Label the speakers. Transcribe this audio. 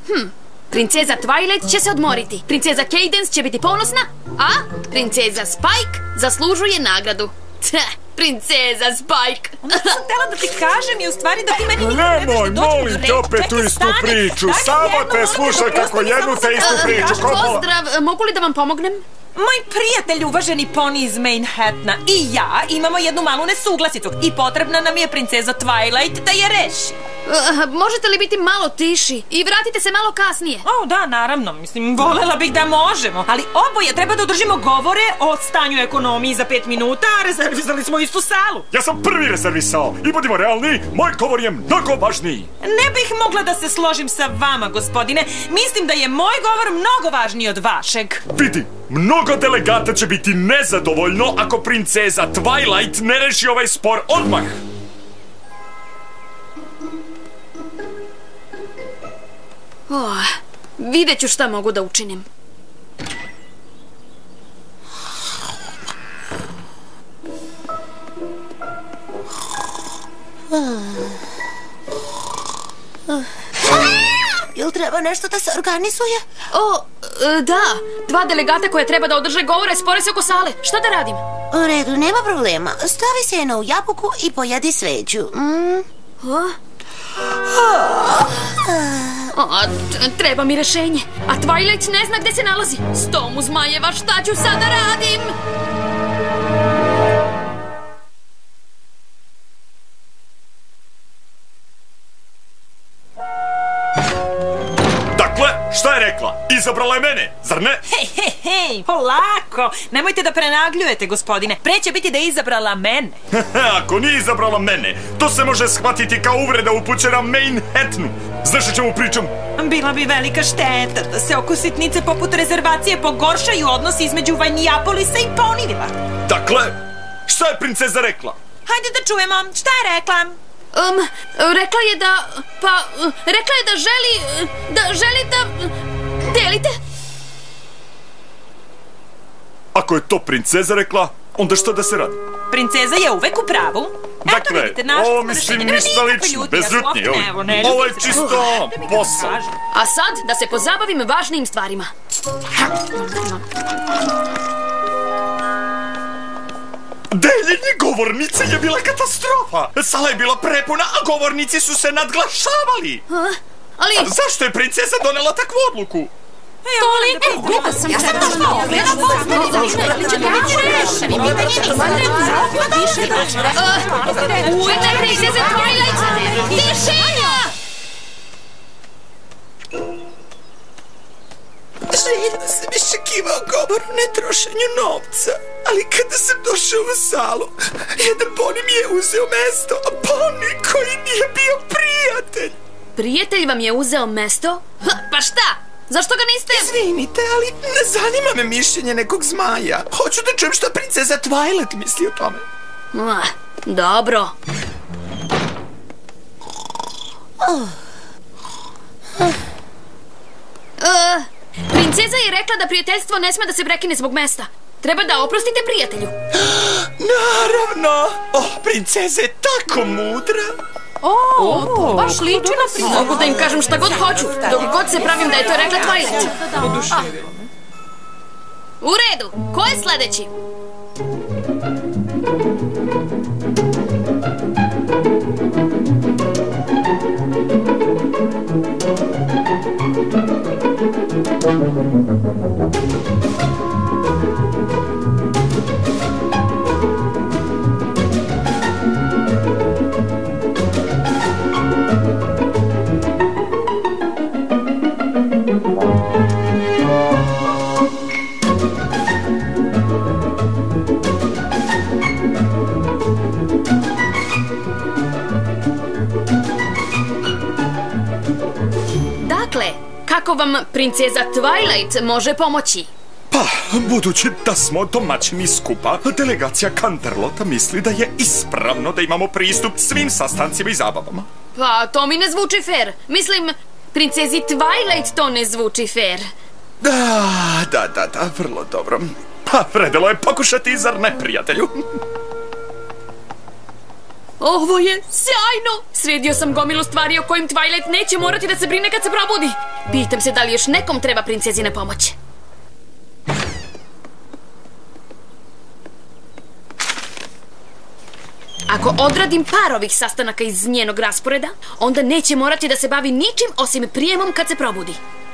Speaker 1: Princeza Twilight će se odmoriti. Princeza Cadance će biti ponosna, a princeza Spike zaslužuje nagradu. Princeza Spike.
Speaker 2: Ono što sam htjela da ti kažem je u stvari da ti meni nikad ne
Speaker 3: Nemoj, molim te opet tu istu priču. Samo te slušaj kako jednu te istu priču.
Speaker 1: Pozdrav, mogu li da vam pomognem?
Speaker 2: Moj prijatelj, uvaženi poni iz Manhattana i ja imamo jednu malu nesuglasicu i potrebna nam je princeza Twilight da je reši.
Speaker 1: Možete li biti malo tiši i vratite se malo kasnije?
Speaker 2: O, da, naravno, mislim, volela bih da možemo, ali oboje treba da održimo govore o stanju ekonomiji za 5 minuta, a rezervisali smo istu salu.
Speaker 3: Ja sam prvi rezervisao i budimo realni, moj govor je mnogo važniji.
Speaker 2: Ne bih mogla da se složim sa vama, gospodine. Mislim da je moj govor mnogo važniji od vašeg.
Speaker 3: Vidi, mnogo delegata će biti nezadovoljno ako princeza Twilight ne reši ovaj spor odmah.
Speaker 1: Vidjet ću šta mogu da učinim.
Speaker 4: Jel treba nešto da se organizuje?
Speaker 1: Da, 2 delegata koje treba da održe govore spore se oko sale. Šta da radim?
Speaker 4: U redu, nema problema. Stavi seno u jabuku i pojedi sveđu.
Speaker 1: Treba mi rešenje. A Twilight ne zna gde se nalazi. Stomu zmajeva, šta ću sada radim?
Speaker 3: Dakle, šta je rekla? Izabrala je mene, zar ne?
Speaker 2: Hej, polako. Nemojte da prenagljujete, gospodine. Pre će biti da je izabrala mene.
Speaker 3: Ako nije izabrala mene, to se može shvatiti kao uvreda upućena Manhattanu. Znaš o čemu pričam?
Speaker 2: Bila bi velika šteta da se oko sitnice poput rezervacije pogoršaju odnosi između Vanjapolisa i Ponyvilla.
Speaker 3: Dakle, šta je princeza rekla?
Speaker 2: Hajde da čujemo, šta je rekla?
Speaker 1: Rekla je da... rekla je da želi da delite.
Speaker 3: Ako je to princeza rekla, onda šta da se radi?
Speaker 2: Princeza je uvek u pravu.
Speaker 3: Dakle, ovo mislim ništa lično, bez ljutnje. Ovo je čisto posao.
Speaker 1: A sad da se pozabavim važnijim stvarima.
Speaker 3: Deljenje govornice je bila katastrofa. Sala je bila prepuna, a govornici su se nadglašavali.
Speaker 1: Ali...
Speaker 3: Zašto je princeza donela takvu odluku?
Speaker 4: Ja sam došla ovdje na
Speaker 1: U ime princeze Twilight, tišina!
Speaker 5: Željno sam iščekivao govor o netrošenju novca, ali kada sam došao u salu, jedan poni mi je uzeo mesto, a poni koji nije bio prijatelj.
Speaker 1: Prijatelj vam je uzeo mesto? Pa šta? Zašto ga niste...
Speaker 5: Izvinite, ali ne zanima me mišljenje nekog zmaja. Hoću da čujem šta princeza Twilight misli o tome.
Speaker 1: Dobro. Princeza je rekla da prijateljstvo ne sme da se prekine zbog mesta. Treba da oprostite prijatelju.
Speaker 5: Naravno! Princeza je tako mudra.
Speaker 1: Baš liči na princeza. Mogu da im kažem šta god hoću, dok god se pravim da je to rekla Twilight. U redu, ko je sledeći? Dakle, kako vam princeza Twilight može pomoći?
Speaker 3: Pa, budući da smo domaćini skupa, delegacija Canterlota misli da je ispravno da imamo pristup svim sastancima i zabavama.
Speaker 1: Pa, to mi ne zvuči fair. Mislim, princezi Twilight to ne zvuči fair.
Speaker 3: Da, vrlo dobro. Pa, vredelo je pokušati, zar ne, prijatelju?
Speaker 1: Ovo je sjajno! Sredio sam gomilu stvari o kojim Twilight neće morati da se brine kad se probudi. Pitam se da li još nekom treba princezina pomoć. Ako odradim par ovih sastanaka iz njenog rasporeda, onda neće morati da se bavi ničim osim prijemom kad se probudi.